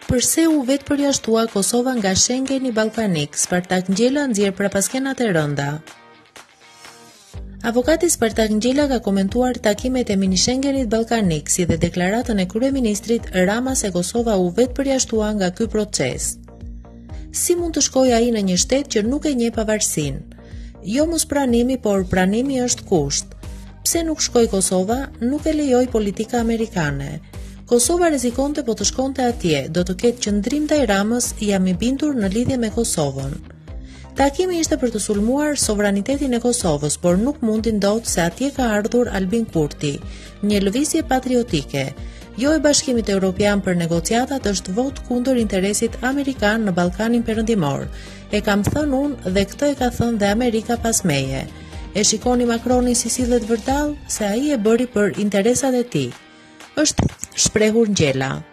Përse u vetë përjashtua Kosova nga Schengeni ballkanik, Spartak Ngjela nxjerr prapaskenat e rënda. Avokati Spartak Ngjela ka komentuar takimet e mini Schengenit ballkanik, si dhe deklaratën e kryeministrit Rama se Kosova u vetë përjashtua nga ky proces. Si mund të shkojë ai në një shtet që nuk e njeh pavarësinë? Jo mos pranimi, por pranimi është kusht. Pse nuk shkoi Kosova? Nuk e lejoi politika amerikane. Kosova rrezikonte po të shkonte atje, do të ketë qëndrim ndaj Ramës, jam i bindur në lidhje me Kosovën. Takimi ishte për të sulmuar sovranitetin e Kosovës, por nuk mundi ndodh se atje ka ardhur Albin Kurti, një lëvizje patriotike. Jo e Bashkimit Evropian për negociatat është vot kundër interesit amerikan në Ballkanin Perëndimor. E kam thënë unë dhe këtë e ka thënë dhe Amerika pas meje. E shikoni Macronin si sillet vërtall se ai e bëri për interesat e tij. Është shprehur Ngjela.